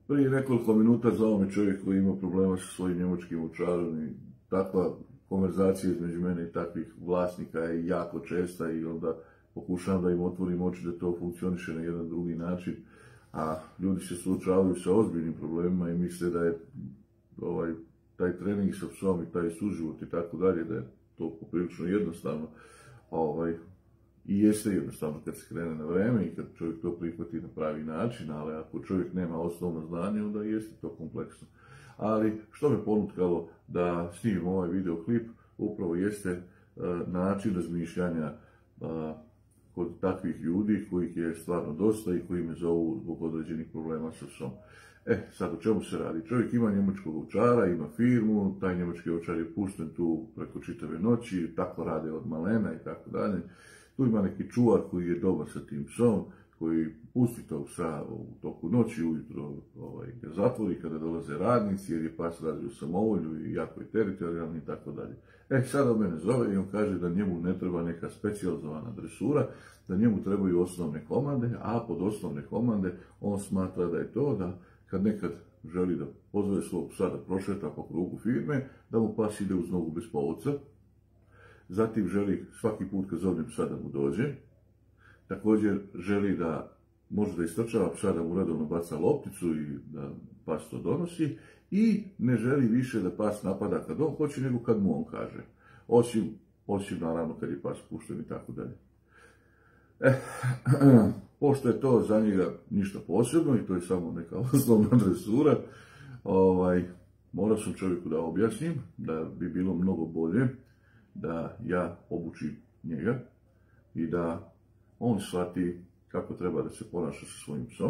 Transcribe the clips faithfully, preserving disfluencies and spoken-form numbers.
Prije nekoliko minuta zvao me čovjek koji ima problema sa svojim njemačkim ovčarom i takva konverzacija između mene i takvih vlasnika je jako česta i onda pokušavam da im otvorim oči da to funkcioniše na jedan drugi način, a ljudi se suočavaju sa ozbiljnim problemima i misle da je ovaj, taj trening sa psom i taj suživot i tako dalje, da je to poprilično jednostavno. Ovaj, I jeste jednostavno kad se krene na vreme i kad čovjek to prihvati na pravi način, ali ako čovjek nema osnovno znanje, onda jeste to kompleksno. Ali što me ponutkalo da snimim ovaj videoklip, upravo jeste uh, način razmišljanja uh, kod takvih ljudi kojih je stvarno dosta i koji me zovu zbog određenih problema sa psom. E, sad o čemu se radi? Čovjek ima njemačkog ovčara, ima firmu, taj njemački ovčar je pušten tu preko čitave noći, tako rade od malena i tako dalje. Tu ima neki čuvar koji je dobar sa tim psom, koji pusti tog psa u toku noći, ujutro ovaj, ga zatvori kada dolaze radnici, jer je pas radi u samovolju i jako je teritorijalni i tako dalje. E, sada mene zove i on kaže da njemu ne treba neka specijalizovana dresura, da njemu trebaju osnovne komande, a pod osnovne komande on smatra da je to da kad nekad želi da pozove svog psa da prošeta po krugu firme, da mu pas ide uz nogu bez povodca. Zatim želi svaki put kad zovem psa da mu dođe. Također želi da može da istrčava psa da mu redovno baca lopticu i da pas to donosi. I ne želi više da pas napada kad on hoće, nego kad mu on kaže. Osim, osim naravno kad je pas pušten i tako dalje. E, pošto je to za njega ništa posebno i to je samo neka osnovna dresura, ovaj, morao sam čovjeku da objasnim da bi bilo mnogo bolje da ja obučim njega i da on shvati kako treba da se ponaša sa svojim psom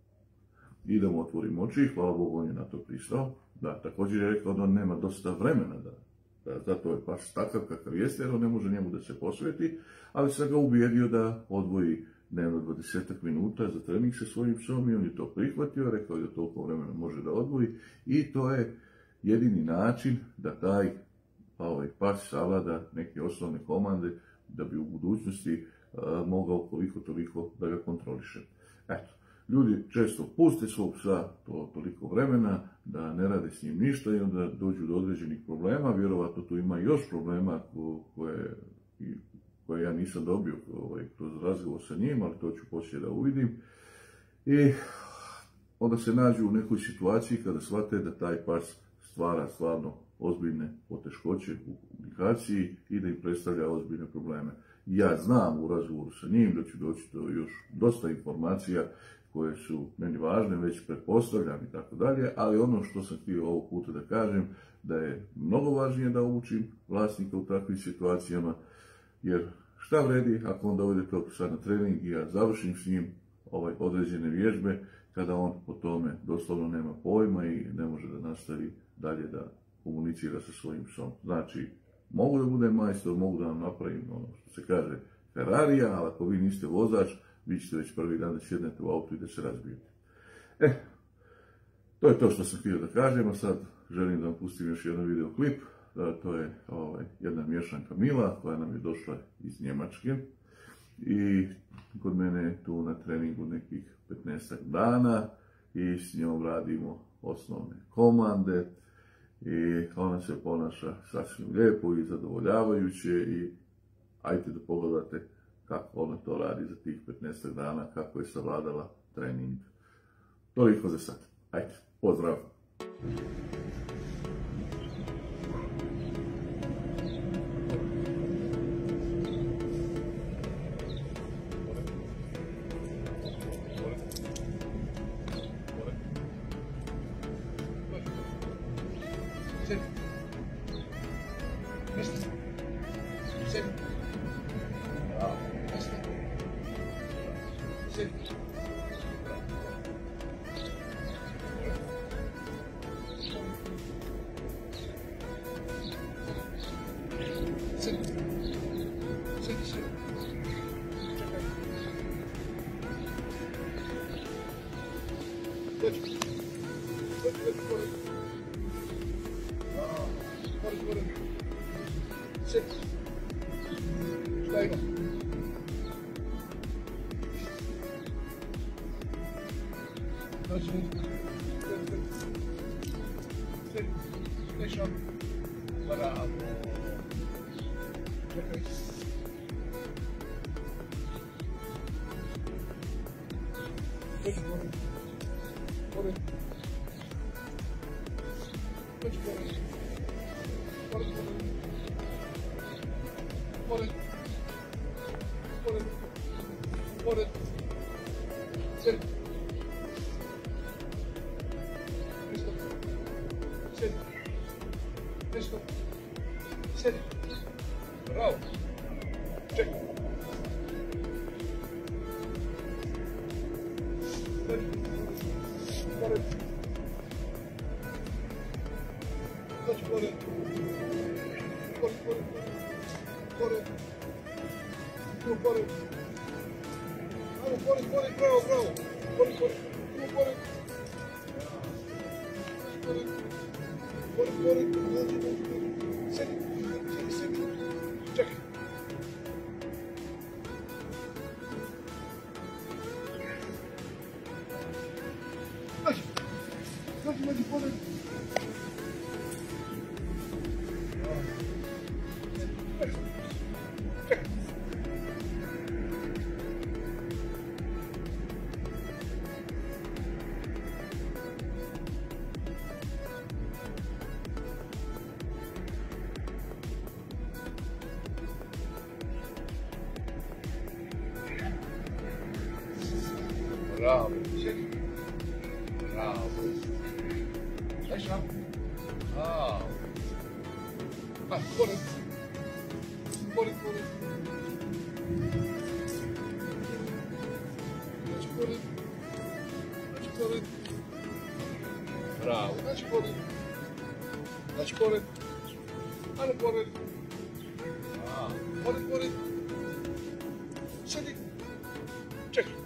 i da mu otvorim oči. Hvala Bogu, on je na to pristao. Da, također je rekao da on nema dosta vremena, da, da zato je pas takav kakav jeste, jer on ne može njemu da se posveti, ali sam ga ubijedio da odvoji dnevno dvadesetak minuta za trening sa svojim psom i on je to prihvatio, rekao je da toliko vremena može da odvoji i to je jedini način da taj pa ovaj pas savlada neke osnovne komande da bi u budućnosti uh, mogao koliko toliko da ga kontroliše. Eto, ljudi često puste svog psa to toliko vremena da ne rade s njim ništa i onda dođu do određenih problema. Vjerovatno tu ima još problema koje, koje ja nisam dobio ovaj, kroz razgovor sa njim, ali to ću poslije da uvidim. I onda se nađu u nekoj situaciji kada shvate da taj pas stvara stvarno ozbiljne poteškoće u komunikaciji i da im predstavlja ozbiljne probleme. Ja znam u razgovoru sa njim da ću doći do još dosta informacija koje su meni važne, već pretpostavljam i tako dalje, ali ono što sam htio ovog puta da kažem, da je mnogo važnije da učim vlasnika u takvim situacijama, jer šta vredi ako on dovede tog psa na trening i ja završim s njim ovaj, određene vježbe, kada on po tome doslovno nema pojma i ne može da nastavi dalje da komunicira sa svojim psom. Znači, mogu da budem majstor, mogu da vam napravim ono što se kaže Ferrarija, ali ako vi niste vozač, vi ćete već prvi dan da sjednete u auto i da se razbijete. E, to je to što sam htio da kažem, a sad želim da vam pustim još jedan videoklip. To je ovaj, jedna miješanka Mila koja nam je došla iz Njemačke i kod mene je tu na treningu nekih petnaestak dana i s njom radimo osnovne komande i ona se ponaša sasvim lijepo i zadovoljavajuće i ajte da pogledate kako ona to radi za tih petnaestak dana, kako je savladala trening. Toliko za sad. Ajde, pozdrav! Sit. Mister. Sit. Oh, Mister. Sit. Sit. Sit, sit. Good. Good, good, good. Sit. Stay. Touch me. Sedi. Nešto. Bravo. Čekaj. Dođi gore. Gore. Dođi gore. Gore, gore. Gore. Gore. Gore. Sedi. Nešto. Sedi. Nešto. Sedi. Bravo. Čekaj. Sedi. Gore. Dođi gore. Gore, gore. Gore. Tu gore. Ajmo gore, gore, bravo, bravo. Gore, gore. Tu gore. Gore. Gore, gore. Dođi, dođi, dođi. Sedi. Sedi, sedi. Čekaj. Dođi. Dođi, dođi, gore. Čekaj. Bravo. Sedi. Bravo. Daj šap. Bravo. Ah, gore. Gore, gore. Znači gore. Znači gore. Bravo. Znači gore. Znači gore. Ajmo gore. Bravo. Gore, gore. Sedi. Čekaj.